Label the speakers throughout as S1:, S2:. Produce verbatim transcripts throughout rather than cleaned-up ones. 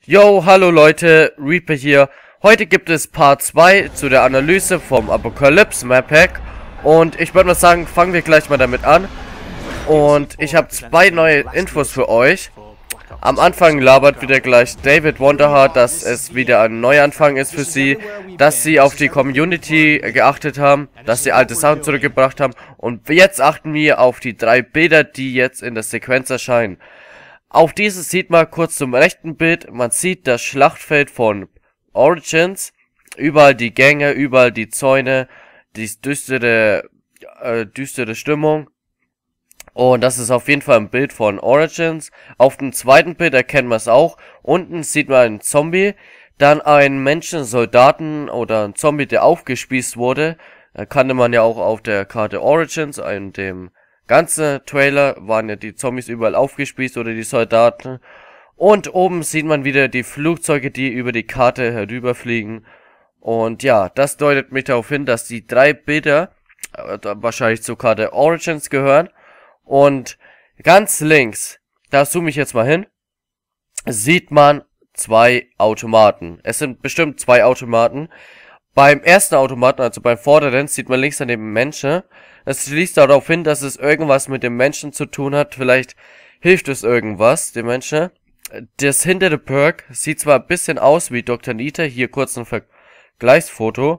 S1: Yo, hallo Leute, Reaper hier. Heute gibt es Part zwei zu der Analyse vom Apocalypse Map Pack. Und ich würde mal sagen, fangen wir gleich mal damit an. Und ich habe zwei neue Infos für euch. Am Anfang labert wieder gleich David Wonderheart, dass es wieder ein Neuanfang ist für sie, dass sie auf die Community geachtet haben, dass sie alte Sachen zurückgebracht haben. Und jetzt achten wir auf die drei Bilder, die jetzt in der Sequenz erscheinen. Auf dieses sieht man kurz zum rechten Bild, man sieht das Schlachtfeld von Origins, überall die Gänge, überall die Zäune, die düstere, äh, düstere Stimmung. Und das ist auf jeden Fall ein Bild von Origins. Auf dem zweiten Bild erkennen wir es auch. Unten sieht man einen Zombie, dann einen Menschen, Soldaten oder einen Zombie, der aufgespießt wurde. Da kannte man ja auch auf der Karte Origins, in dem ganzen Trailer waren ja die Zombies überall aufgespießt oder die Soldaten. Und oben sieht man wieder die Flugzeuge, die über die Karte herüberfliegen. Und ja, das deutet mich darauf hin, dass die drei Bilder äh, wahrscheinlich zur Karte Origins gehören. Und ganz links, da zoome ich jetzt mal hin, sieht man zwei Automaten. Es sind bestimmt zwei Automaten. Beim ersten Automaten, also beim vorderen, sieht man links daneben Menschen. Es schließt darauf hin, dass es irgendwas mit dem Menschen zu tun hat. Vielleicht hilft es irgendwas, dem Menschen. Das hintere Perk sieht zwar ein bisschen aus wie Doktor Nita, hier kurz ein Vergleichsfoto.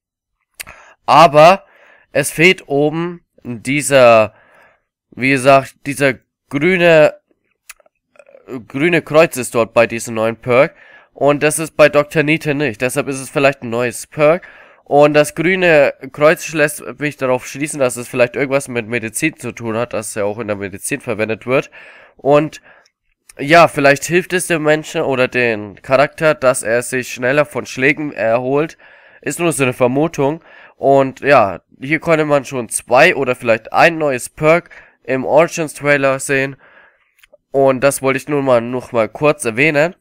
S1: Aber es fehlt oben dieser, wie gesagt, dieser grüne, grüne Kreuz ist dort bei diesem neuen Perk. Und das ist bei Doktor Nita nicht. Deshalb ist es vielleicht ein neues Perk. Und das grüne Kreuz lässt mich darauf schließen, dass es vielleicht irgendwas mit Medizin zu tun hat, dass es ja auch in der Medizin verwendet wird. Und ja, vielleicht hilft es dem Menschen oder den Charakter, dass er sich schneller von Schlägen erholt. Ist nur so eine Vermutung. Und ja, hier konnte man schon zwei oder vielleicht ein neues Perk im Origins Trailer sehen. Und das wollte ich nur mal noch mal kurz erwähnen.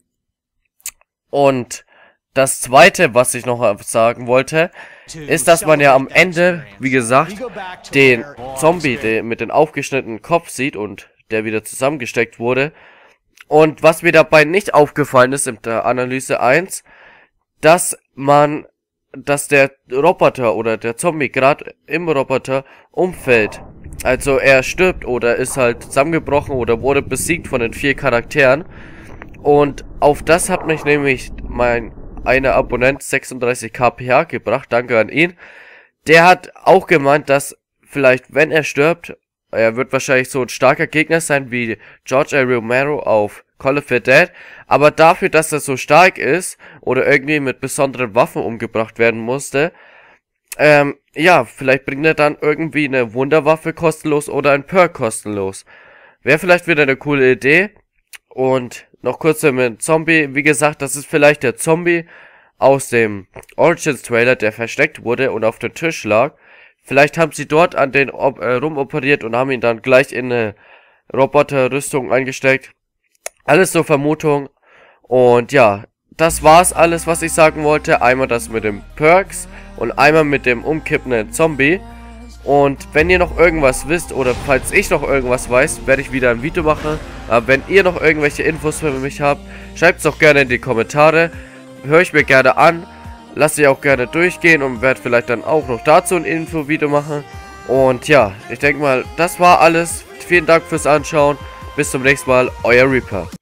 S1: Und das zweite, was ich noch sagen wollte, ist, dass man ja am Ende, wie gesagt, den Zombie der mit dem aufgeschnittenen Kopf sieht und der wieder zusammengesteckt wurde. Und was mir dabei nicht aufgefallen ist in der Analyse eins, dass man, dass der Roboter oder der Zombie gerade im Roboter umfällt. Also er stirbt oder ist halt zusammengebrochen oder wurde besiegt von den vier Charakteren. Und auf das hat mich nämlich mein einer Abonnent sechsunddreißig K P H gebracht, danke an ihn. Der hat auch gemeint, dass vielleicht, wenn er stirbt, er wird wahrscheinlich so ein starker Gegner sein wie George A. Romero auf Call of the Dead, aber dafür, dass er so stark ist oder irgendwie mit besonderen Waffen umgebracht werden musste, ähm, ja, vielleicht bringt er dann irgendwie eine Wunderwaffe kostenlos oder ein Perk kostenlos. Wäre vielleicht wieder eine coole Idee. Und noch kurz mit dem Zombie, wie gesagt, das ist vielleicht der Zombie aus dem Origins Trailer, der versteckt wurde und auf dem Tisch lag. Vielleicht haben sie dort an den äh, rumoperiert und haben ihn dann gleich in eine Roboterrüstung eingesteckt. Alles so Vermutung. Und ja, das war's alles, was ich sagen wollte. Einmal das mit den Perks und einmal mit dem umkippenden Zombie. Und wenn ihr noch irgendwas wisst oder falls ich noch irgendwas weiß, werde ich wieder ein Video machen. Aber wenn ihr noch irgendwelche Infos für mich habt, schreibt es doch gerne in die Kommentare. Höre ich mir gerne an. Lasse ich auch gerne durchgehen und werde vielleicht dann auch noch dazu ein Info-Video machen. Und ja, ich denke mal, das war alles. Vielen Dank fürs Anschauen. Bis zum nächsten Mal, euer Reaper.